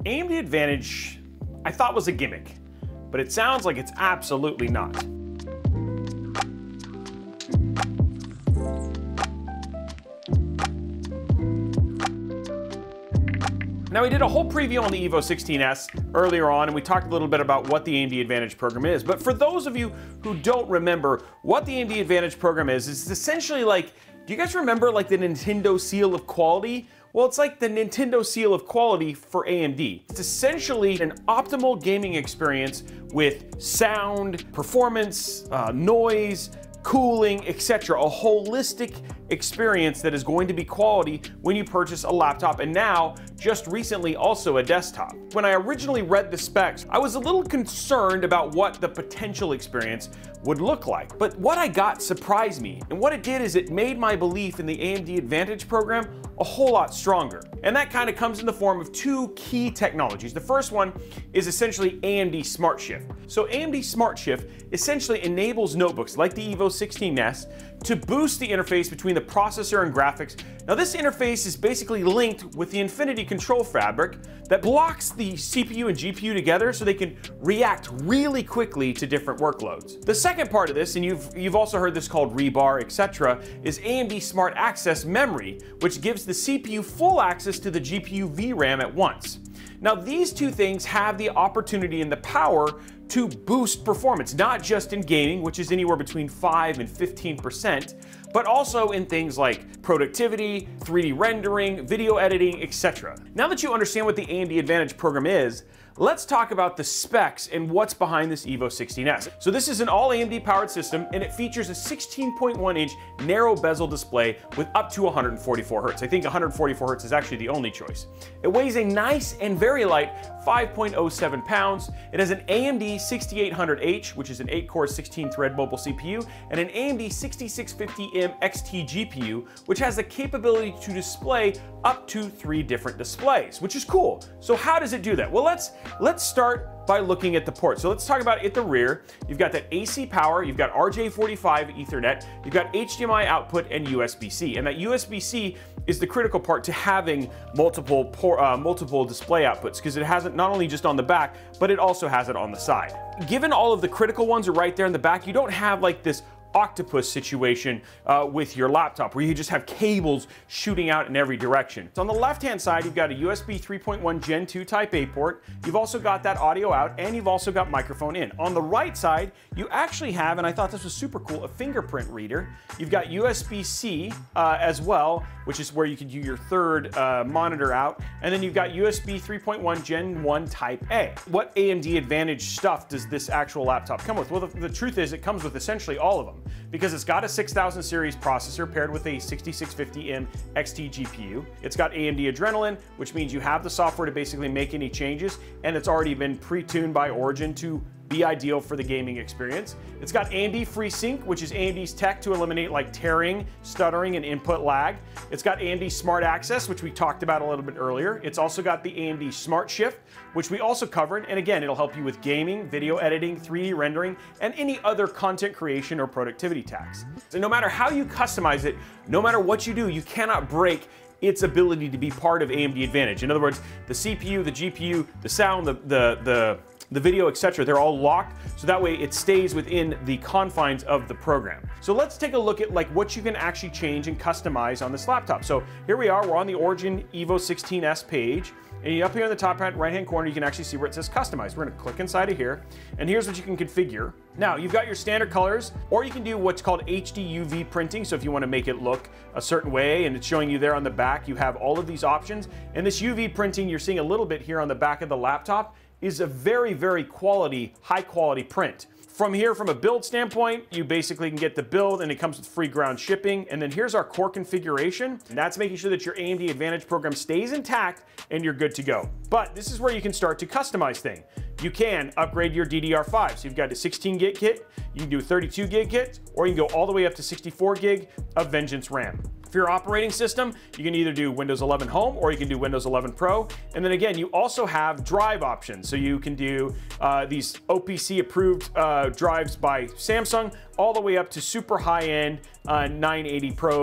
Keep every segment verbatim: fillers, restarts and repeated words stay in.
A M D Advantage, I thought was a gimmick, but it sounds like it's absolutely not. Now, we did a whole preview on the Evo sixteen S earlier on, and we talked a little bit about what the A M D Advantage program is. But for those of you who don't remember what the A M D Advantage program is, it's essentially like, do you guys remember like the Nintendo seal of quality? Well, it's like the Nintendo seal of quality for A M D. It's essentially an optimal gaming experience with sound, performance, uh, noise, cooling, et cetera. A holistic experience that is going to be quality when you purchase a laptop, and now, just recently, also a desktop. When I originally read the specs, I was a little concerned about what the potential experience would look like. But what I got surprised me, and what it did is it made my belief in the A M D Advantage program a whole lot stronger. And that kind of comes in the form of two key technologies. The first one is essentially A M D Smart Shift. So A M D Smart Shift essentially enables notebooks like the Evo sixteen S to boost the interface between the processor and graphics. Now, this interface is basically linked with the Infinity Control Fabric that blocks the C P U and G P U together so they can react really quickly to different workloads. The second part of this, and you've, you've also heard this called rebar, et cetera, is A M D Smart Access Memory, which gives the C P U full access to the G P U V RAM at once. Now, these two things have the opportunity and the power to boost performance, not just in gaming, which is anywhere between five and fifteen percent, but also in things like productivity, three D rendering, video editing, et cetera. Now that you understand what the A M D Advantage program is, let's talk about the specs and what's behind this Evo sixteen S. So this is an all A M D powered system, and it features a sixteen point one inch narrow bezel display with up to one hundred forty-four hertz. I think one hundred forty-four hertz is actually the only choice. It weighs a nice and very light five point oh seven pounds. It has an A M D sixty-eight hundred H, which is an eight core sixteen thread mobile C P U, and an A M D sixty-six fifty M X T G P U, which has the capability to display up to three different displays, which is cool. So how does it do that? Well, let's let's start by looking at the ports. So let's talk about at the rear. You've got that A C power, you've got R J forty-five Ethernet, you've got H D M I output and U S B C. And that U S B C is the critical part to having multiple por uh, multiple display outputs, because it has it not only just on the back, but it also has it on the side. Given all of the critical ones are right there in the back, you don't have like this octopus situation uh, with your laptop where you just have cables shooting out in every direction. So on the left hand side, you've got a U S B three point one Gen two Type A port, you've also got that audio out, and you've also got microphone in. On the right side, you actually have, and I thought this was super cool, a fingerprint reader. You've got U S B C uh, as well, which is where you can do your third uh, monitor out, and then you've got U S B three point one Gen one Type A. What A M D Advantage stuff does this actual laptop come with? Well, the, the truth is it comes with essentially all of them, because it's got a six thousand series processor paired with a sixty-six fifty M X T G P U. It's got A M D Adrenalin, which means you have the software to basically make any changes, and it's already been pre-tuned by Origin to be ideal for the gaming experience. It's got A M D FreeSync, which is A M D's tech to eliminate like tearing, stuttering, and input lag. It's got A M D Smart Access, which we talked about a little bit earlier. It's also got the A M D Smart Shift, which we also covered, and again, it'll help you with gaming, video editing, three D rendering, and any other content creation or productivity tasks. So no matter how you customize it, no matter what you do, you cannot break its ability to be part of A M D Advantage. In other words, the C P U, the G P U, the sound, the, the, the the video, et cetera, they're all locked, so that way it stays within the confines of the program. So let's take a look at like what you can actually change and customize on this laptop. So here we are, we're on the Origin Evo sixteen S page, and up here in the top right hand corner, you can actually see where it says customize. We're gonna click inside of here, and here's what you can configure. Now, you've got your standard colors, or you can do what's called H D U V printing. So if you want to make it look a certain way, and it's showing you there on the back, you have all of these options. And this U V printing, you're seeing a little bit here on the back of the laptop, is a very, very quality, high quality print. From here, from a build standpoint, you basically can get the build, and it comes with free ground shipping. And then here's our core configuration. And that's making sure that your A M D Advantage program stays intact and you're good to go. But this is where you can start to customize things. You can upgrade your D D R five. So you've got a sixteen gig kit, you can do thirty-two gig kit, or you can go all the way up to sixty-four gig of Vengeance RAM. For your operating system, you can either do Windows eleven Home or you can do Windows eleven Pro. And then again, you also have drive options. So you can do uh, these O P C approved uh, drives by Samsung, all the way up to super high-end uh, nine eighty Pros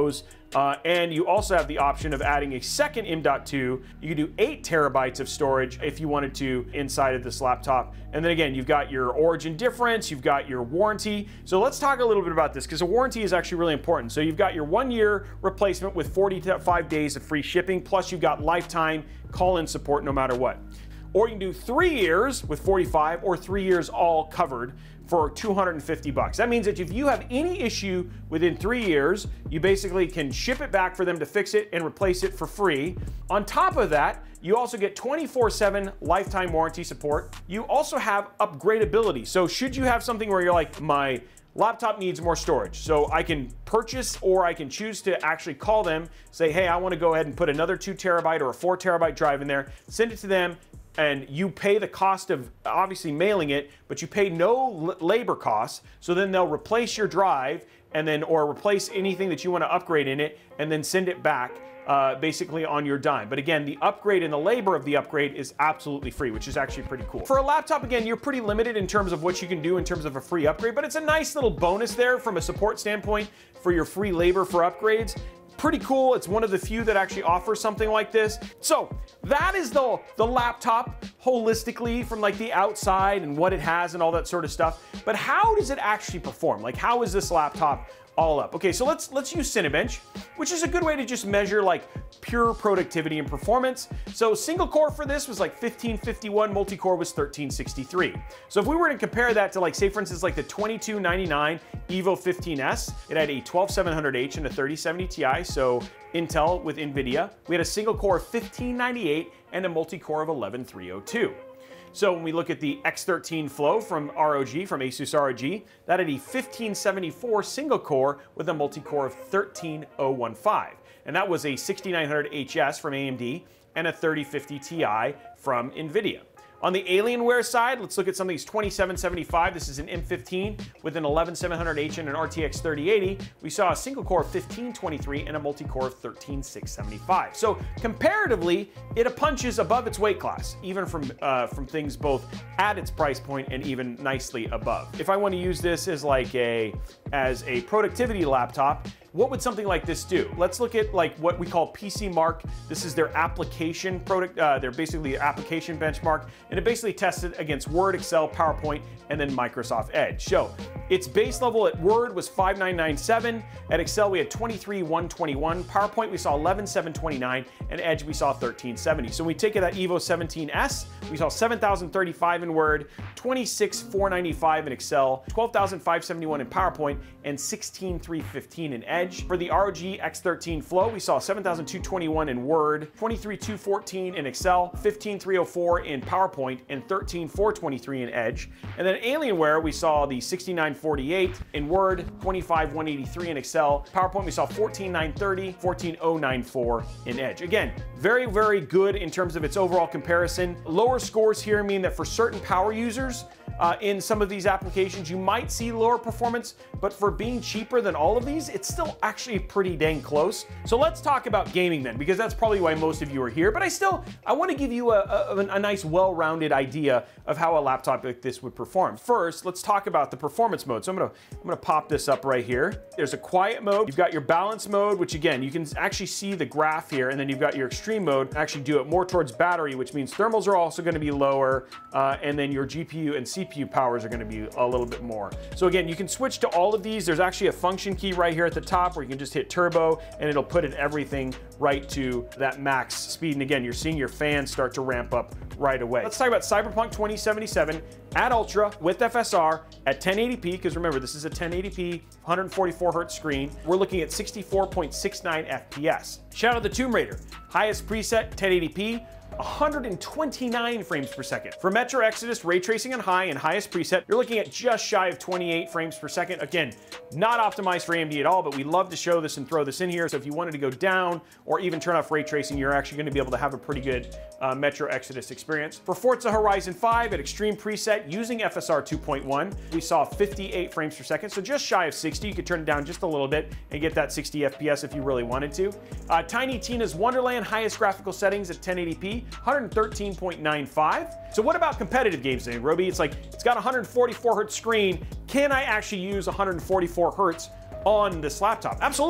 Uh, and you also have the option of adding a second M dot two. You can do eight terabytes of storage if you wanted to inside of this laptop. And then again, you've got your origin difference, you've got your warranty. So let's talk a little bit about this, because a warranty is actually really important. So you've got your one year replacement with forty-five days of free shipping, plus you've got lifetime call-in support no matter what. Or you can do three years with forty-five, or three years all covered for two hundred fifty bucks. That means that if you have any issue within three years, you basically can ship it back for them to fix it and replace it for free. On top of that, you also get twenty-four seven lifetime warranty support. You also have upgradability. So should you have something where you're like, my laptop needs more storage, so I can purchase, or I can choose to actually call them, say, hey, I want to go ahead and put another two terabyte or a four terabyte drive in there, send it to them, and you pay the cost of obviously mailing it, but you pay no labor costs. So then they'll replace your drive, and then or replace anything that you want to upgrade in it, and then send it back uh, basically on your dime. But again, the upgrade and the labor of the upgrade is absolutely free, which is actually pretty cool. For a laptop, again, you're pretty limited in terms of what you can do in terms of a free upgrade, but it's a nice little bonus there from a support standpoint for your free labor for upgrades. Pretty cool. It's one of the few that actually offers something like this. So that is the, the laptop holistically, from like the outside and what it has and all that sort of stuff. But how does it actually perform? Like, how is this laptop all up? Okay, so let's let's use Cinebench, which is a good way to just measure like pure productivity and performance. So single core for this was like fifteen fifty-one, multi-core was thirteen sixty-three. So if we were to compare that to, like, say for instance, like the twenty-two ninety-nine Evo fifteen S, it had a twelve seven hundred H and a thirty seventy Ti, so Intel with NVIDIA. We had a single core of fifteen ninety-eight and a multi-core of eleven three oh two. So when we look at the X thirteen Flow from R O G, from Asus R O G, that had a fifteen seventy-four single core with a multi-core of thirteen oh fifteen. And that was a sixty-nine hundred H S from A M D and a thirty fifty Ti from NVIDIA. On the Alienware side, let's look at something that's twenty-seven seventy-five. This is an M fifteen with an eleven seven hundred H and an R T X thirty eighty. We saw a single core of fifteen twenty-three and a multi-core of thirteen six seventy-five. So comparatively, it punches above its weight class, even from, uh, from things both at its price point and even nicely above. If I want to use this as like a, as a productivity laptop, what would something like this do? Let's look at like what we call P C Mark. This is their application product, uh, they're basically application benchmark, and it basically tested against Word, Excel, PowerPoint, and then Microsoft Edge. So its base level at Word was five nine nine seven, at Excel we had twenty-three one twenty-one, PowerPoint we saw eleven seven twenty-nine, and Edge we saw thirteen seventy. So we take it at Evo seventeen S, we saw seven thousand thirty-five in Word, twenty-six four ninety-five in Excel, twelve thousand five seventy-one in PowerPoint, and sixteen three fifteen in Edge. For the R O G X thirteen Flow, we saw seven thousand two twenty-one in Word, twenty-three two fourteen in Excel, fifteen three oh four in PowerPoint, and thirteen four twenty-three in Edge. And then Alienware, we saw the sixty-nine forty-eight in Word, twenty-five one eighty-three in Excel. PowerPoint, we saw fourteen nine thirty, fourteen oh ninety-four in Edge. Again, very, very good in terms of its overall comparison. Lower scores here mean that for certain power users, Uh, in some of these applications, you might see lower performance, but for being cheaper than all of these, it's still actually pretty dang close. So let's talk about gaming then, because that's probably why most of you are here, but I still, I want to give you a, a, a nice, well-rounded idea of how a laptop like this would perform. First, let's talk about the performance mode. So I'm gonna, I'm gonna pop this up right here. There's a quiet mode. You've got your balance mode, which again, you can actually see the graph here, and then you've got your extreme mode, actually do it more towards battery, which means thermals are also gonna be lower, uh, and then your G P U and C P U powers are going to be a little bit more. So again, you can switch to all of these. There's actually a function key right here at the top where you can just hit turbo and it'll put in everything right to that max speed. And again, you're seeing your fans start to ramp up right away. Let's talk about Cyberpunk twenty seventy-seven at Ultra with F S R at ten eighty p, because remember, this is a ten eighty p, one forty-four hertz screen. We're looking at sixty-four point six nine F P S. Shadow of the Tomb Raider, highest preset, ten eighty p, one hundred twenty-nine frames per second. For Metro Exodus, ray tracing on high and highest preset, you're looking at just shy of twenty-eight frames per second. Again, not optimized for A M D at all, but we love to show this and throw this in here. So if you wanted to go down or even turn off ray tracing, you're actually going to be able to have a pretty good uh, Metro Exodus experience. For Forza Horizon five at extreme preset using F S R two point one, we saw fifty-eight frames per second, so just shy of sixty. You could turn it down just a little bit and get that sixty F P S if you really wanted to. Uh, Tiny Tina's Wonderland, highest graphical settings at ten eighty p, one thirteen point nine five. So what about competitive games today, Robey? It's like, it's got a one forty-four hertz screen. Can I actually use one forty-four hertz on this laptop? Absolutely.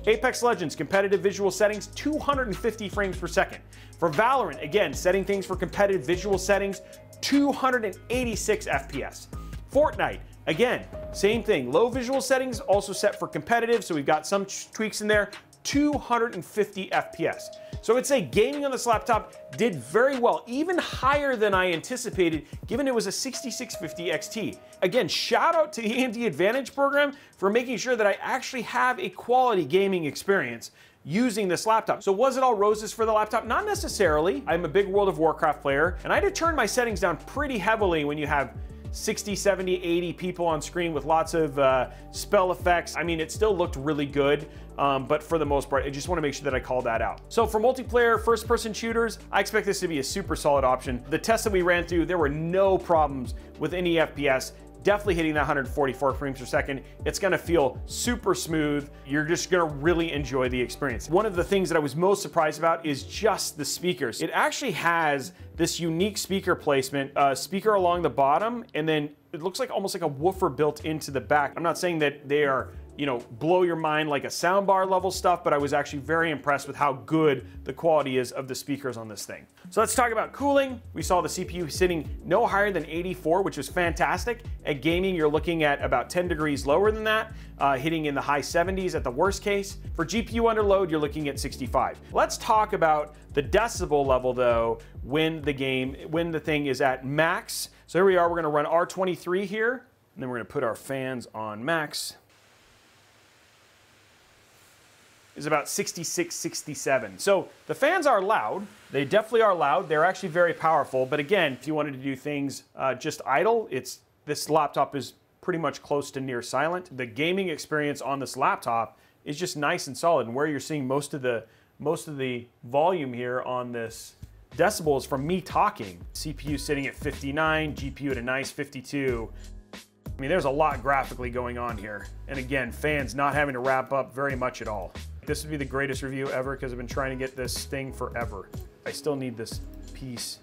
Apex Legends, competitive visual settings, two hundred fifty frames per second. For Valorant, again, setting things for competitive visual settings, two hundred eighty-six F P S. Fortnite, again, same thing. Low visual settings, also set for competitive, so we've got some tweaks in there, two hundred fifty F P S. So I'd say gaming on this laptop did very well, even higher than I anticipated, given it was a sixty-six fifty X T. Again, shout out to the A M D Advantage program for making sure that I actually have a quality gaming experience using this laptop. So was it all roses for the laptop? Not necessarily. I'm a big World of Warcraft player, and I had to turn my settings down pretty heavily when you have sixty, seventy, eighty people on screen with lots of uh, spell effects. I mean, it still looked really good, um, but for the most part, I just want to make sure that I call that out. So for multiplayer first-person shooters, I expect this to be a super solid option. The tests that we ran through, there were no problems with any F P S. Definitely hitting that one hundred forty-four frames per second. It's gonna feel super smooth. You're just gonna really enjoy the experience. One of the things that I was most surprised about is just the speakers. It actually has this unique speaker placement, uh, speaker along the bottom, and then it looks like almost like a woofer built into the back. I'm not saying that they are, you know, blow your mind like a soundbar level stuff, but I was actually very impressed with how good the quality is of the speakers on this thing. So let's talk about cooling. We saw the C P U sitting no higher than eighty-four, which is fantastic. At gaming, you're looking at about ten degrees lower than that, uh, hitting in the high seventies at the worst case. For G P U under load, you're looking at sixty-five. Let's talk about the decibel level though, when the game, when the thing is at max. So here we are, we're gonna run R twenty-three here, and then we're gonna put our fans on max. Is about sixty-six, sixty-seven. So the fans are loud. They definitely are loud. They're actually very powerful. But again, if you wanted to do things uh, just idle, it's this laptop is pretty much close to near silent. The gaming experience on this laptop is just nice and solid. And where you're seeing most of the most of the volume here on this decibels from me talking. C P U sitting at fifty-nine, G P U at a nice fifty-two. I mean, there's a lot graphically going on here. And again, fans not having to wrap up very much at all. This would be the greatest review ever because I've been trying to get this thing forever. I still need this piece.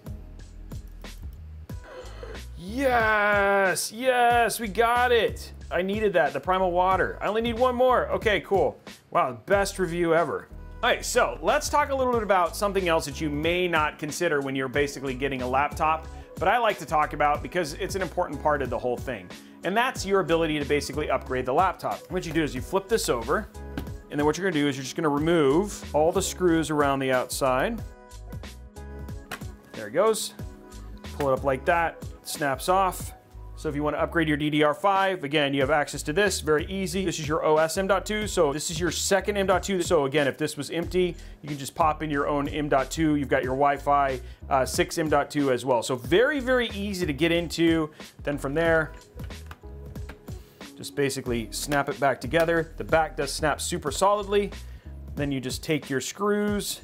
Yes, yes, we got it. I needed that, the primal water. I only need one more. Okay, cool. Wow, best review ever. All right, so let's talk a little bit about something else that you may not consider when you're basically getting a laptop, but I like to talk about because it's an important part of the whole thing. And that's your ability to basically upgrade the laptop. What you do is you flip this over, and then what you're gonna do is you're just gonna remove all the screws around the outside. There it goes. Pull it up like that, snaps off. So if you wanna upgrade your D D R five, again, you have access to this, very easy. This is your O S M dot two, so this is your second M dot two. So again, if this was empty, you can just pop in your own M dot two. You've got your Wi-Fi uh, six M dot two as well. So very, very easy to get into. Then from there, just basically snap it back together. The back does snap super solidly. Then you just take your screws,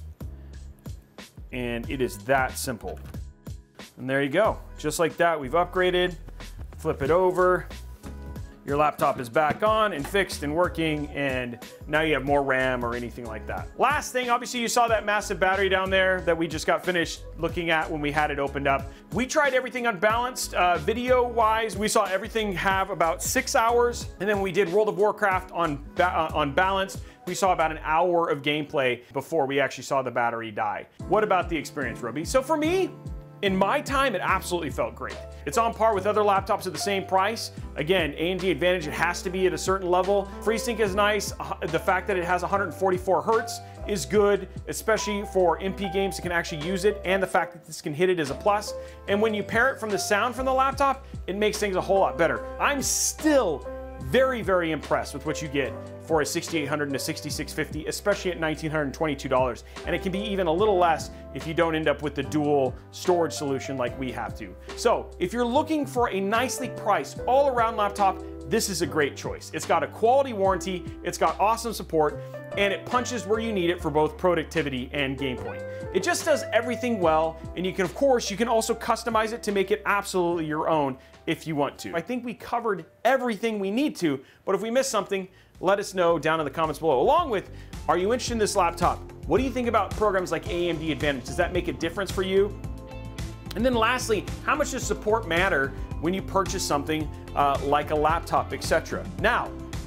and it is that simple. And there you go. Just like that, we've upgraded. Flip it over. Your laptop is back on and fixed and working, and now you have more RAM or anything like that. Last thing, obviously you saw that massive battery down there that we just got finished looking at when we had it opened up. We tried everything unbalanced. Uh, video-wise, we saw everything have about six hours, and then we did World of Warcraft on, ba uh, on balance. We saw about an hour of gameplay before we actually saw the battery die. What about the experience, Robey? So for me, in my time, it absolutely felt great. It's on par with other laptops at the same price. Again, A M D Advantage, it has to be at a certain level. FreeSync is nice. The fact that it has one hundred forty-four hertz is good, especially for M P games that can actually use it, and the fact that this can hit it is a plus. And when you pair it from the sound from the laptop, it makes things a whole lot better. I'm still very, very impressed with what you get for a sixty-eight hundred and a sixty-six fifty, especially at one thousand nine hundred twenty-two dollars. And it can be even a little less if you don't end up with the dual storage solution like we have to. So if you're looking for a nicely priced all-around laptop, this is a great choice. It's got a quality warranty, it's got awesome support, and it punches where you need it for both productivity and game point. It just does everything well, and you can, of course, you can also customize it to make it absolutely your own if you want to. I think we covered everything we need to, but if we missed something, let us know down in the comments below. Along with, are you interested in this laptop? What do you think about programs like A M D Advantage? Does that make a difference for you? And then lastly, how much does support matter when you purchase something uh, like a laptop, et cetera? Now,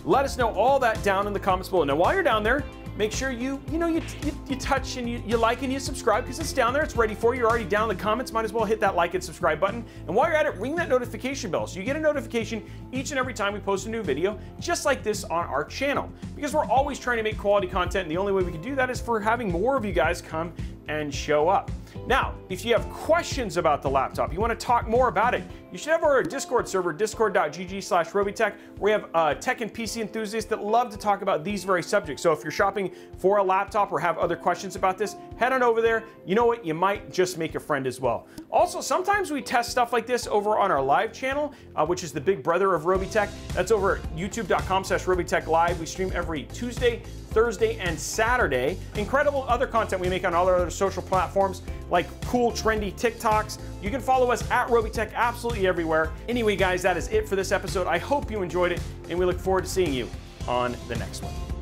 Let us know all that down in the comments below. Now, while you're down there, make sure you, you know, you, you, you touch and you, you like and you subscribe, because it's down there, it's ready for you. You're already down in the comments, might as well hit that like and subscribe button. And while you're at it, ring that notification bell so you get a notification each and every time we post a new video, just like this on our channel. Because we're always trying to make quality content, and the only way we can do that is for having more of you guys come and show up. Now, if you have questions about the laptop, you want to talk more about it, you should have our Discord server, discord dot g g slash robeytech. We have uh, tech and P C enthusiasts that love to talk about these very subjects. So if you're shopping for a laptop or have other questions about this, head on over there. You know what? You might just make a friend as well. Also, sometimes we test stuff like this over on our live channel, uh, which is the big brother of Robeytech. That's over at youtube dot com slash robeytech live. We stream every Tuesday, Thursday, and Saturday. Incredible other content we make on all our other social platforms, like cool, trendy TikToks. You can follow us at Robeytech absolutely everywhere. Anyway, guys, that is it for this episode. I hope you enjoyed it, and we look forward to seeing you on the next one.